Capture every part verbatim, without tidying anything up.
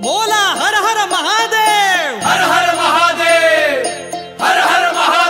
बोला हर हर महादेव, हर हर महादेव, हर हर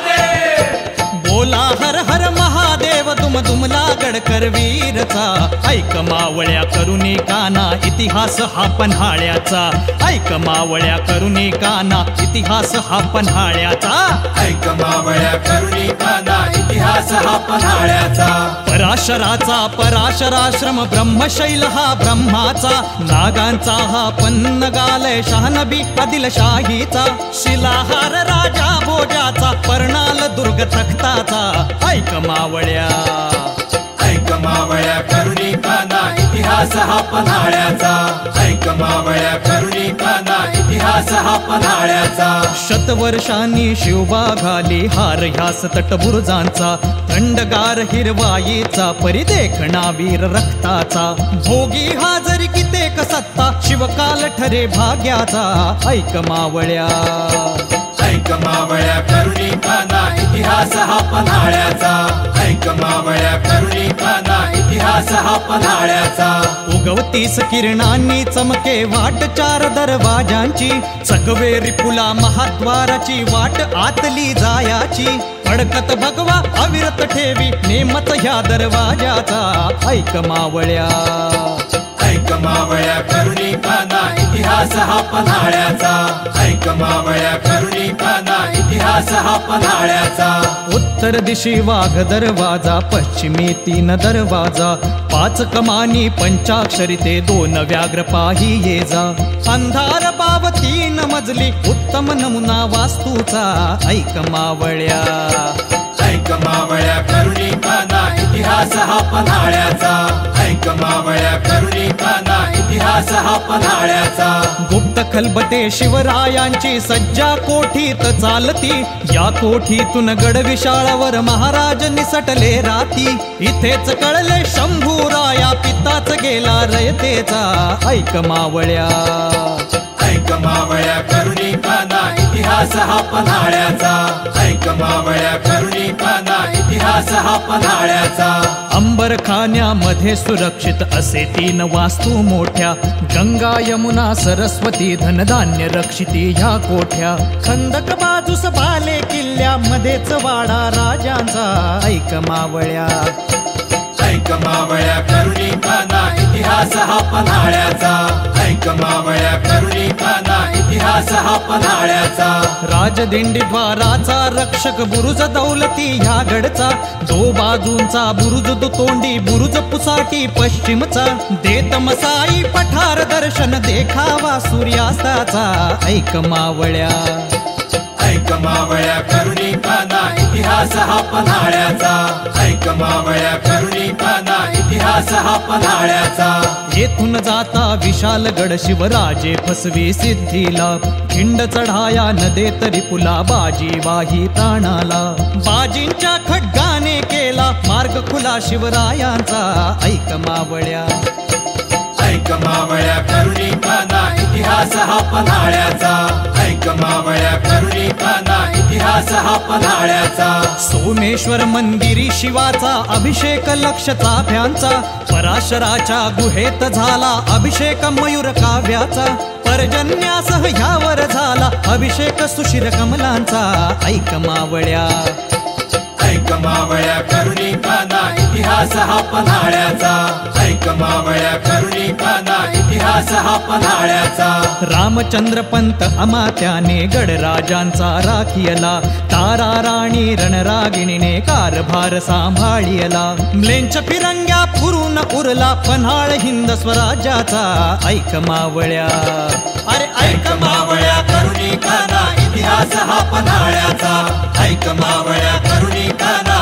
महादेव, बोला हर हर महादेव. दुम दुमला गडकर वीरचा, ऐक मावळ्या करुणी काना इतिहास हा पन्हाळ्याचा. ऐक मावळ्या करुणी काना इतिहास हा पन्हाळ्याचा. ऐक मावळ्या करुणी काना इतिहास हा पन्हाळ्याचा. पराशराचा पराशराश्रम ब्रह्मशैल हा ब्रह्माचा. नागांचा हा पन्नगालय शहानबी आदिलशाहीचा. शिलाहार राजा भोजाचा, पर्णाल दुर्ग तख्ताचा. ऐक मावळ्या, ऐक मावळ्या करुणी काना इतिहास हा पन्हाळ्याचा. ऐक मावळ्या करुणी काना इतिहास हा पन्हाळ्याचा. शतवर्षांनी शिवबा घाली हार ह्यास तटबुरुजांचा. थंडगार हिरवाईचा परिदेखणा वीर रक्ताचा. भोगी हा जरी कितेक सत्ता, शिवकाल ठरे भाग्याचा. ऐक मावळ्या, ऐक मावळ्या करुणी काना इतिहास हा पन्हाळ्याचा. ऐक मावळ्या करुणी काना इतिहास हा पन्हाळ्याचा. उगवतीस किरणांनी चमके वाट चार दरवाजांची. चकवे रिपुला महाद्वाराची वाट आतली जायाची. फडकत भगवा अविरत ठेवी नेमत ह्या दरवाजाचा. ऐक मावळ्या, ऐक मावळ्या करुणी काना इतिहास हा पन्हाळ्याचा. ऐक मावळ्या करुणी काना इतिहास हा पन्हाळ्याचा. उत्तर दिशी वाघ दरवाजा, पश्चिमी तीन दरवाजा. पाच कमानी पंचाक्षरी ते दोन व्याघ्र पाही ये जा. अंधार बाव तीन मजली उत्तम नमुना वास्तूचा. ऐक मावळ्या, ऐक मावळ्या करुणी काना इतिहास हा पन्हाळ्याचा. ऐक मावळ्या करुणी काना इतिहास हा पन्हाळ्याचा. गुप्त खलबते शिवरायांची सज्जा कोठीत चालती. या कोठीतून गडविशाळावर महाराज निसटले राती. इथेच कळले शंभूराया पिताच गेला रयतेचा. ऐक मावळ्या, ऐक मावळ्या करुणी काना इतिहास हा पन्हाळ्याचा. ऐक मावळ्या करुणी काना इतिहास हा पन्हाळ्याचा. अंबरखान्यामध्ये सुरक्षित असे तीन वास्तू मोठ्या. गंगा यमुना सरस्वती धनधान्य रक्षिती ह्या कोठ्या. खंदक बाजूस बाले किल्ल्यामध्येच वाडा राजांचा. ऐक मावळ्या, ऐक मावळ्या करुणी काना इतिहास हा पन्हाळ्याचा. ऐक मावळ्या करुणी काना इतिहास हा पन्हाळ्याचा. राजदिंडी द्वाराचा रक्षक बुरुज दौलती ह्या गडचा. दो बाजूंचा बुरुज दुतोंडी बुरुज पुसाटी पश्चिमचा. देत मसाई पठार दर्शन देखावा सूर्यास्ताचा. ऐक मावळ्या, ऐक मावळ्या करुणी काना इतिहास हा पन्हाळ्याचा. ऐक मावळ्या करुणी काना इतिहास हा पन्हाळ्याचा. येथून जाता विशालगड शिवराजे फसवी सिद्धीला. खिंड चढाया न देत रिपुला बाजी वाही ताणाला. बाजींच्या खड्गाने केला मार्ग खुला शिवरायांचा. ऐक मावळ्या, ऐक मावळ्या करुणी काना इतिहास हा पन्हाळ्याचा. ऐक मावळ्या करुणी काना इतिहास हा पन्हाळ्याचा. सोमेश्वर मंदिरी शिवाचा अभिषेक लक्ष चाफ्यांचा. पराशराच्या गुहेत झाला अभिषेक मयूर काव्याचा. पर्जन्यासह ह्यावर झाला अभिषेक सुशिर कमलांचा. ऐक मावळ्या, ऐक मावळ्या करुणी काना इतिहास हा पन्हाळ्याचा. ऐक मावळ्या करुणी काना इतिहास हा पन्हाळ्याचा. रामचंद्र पंत अमात्याने गडराजांचा राखियला. तारा राणी रणरागिणीने कारभार सांभाळियला. म्लेंच फिरंग्या फुरून उरला पन्हाळ हिंद स्वराज्याचा. ऐक मावळ्या, अरे ऐक मावळ्या करुणी काना इतिहास हा पन्हाळ्याचा. ऐक मावळ्या करुणी काना